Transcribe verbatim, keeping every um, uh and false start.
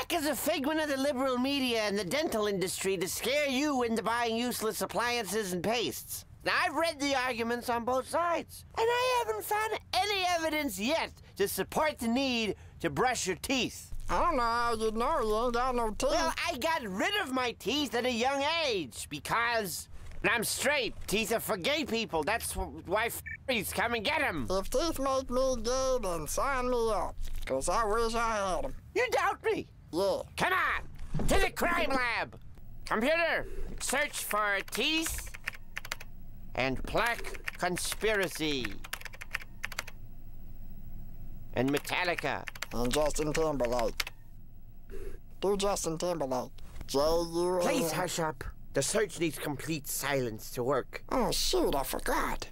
plaque is a figment of the liberal media and the dental industry to scare you into buying useless appliances and pastes. Now, I've read the arguments on both sides, and I haven't found any evidence yet to support the need to brush your teeth. I don't know how you know you ain't got no teeth. Well, I got rid of my teeth at a young age because I'm straight. Teeth are for gay people. That's why f***ers come and get them. If teeth make me gay, then sign me up, because I wish I had them. You doubt me? Yeah. Come on, to the crime lab. Computer, search for teeth and plaque conspiracy. And Metallica. And Justin Timberlake. Do Justin Timberlake. J U. Please hush up. The search needs complete silence to work. Oh, shoot, I forgot.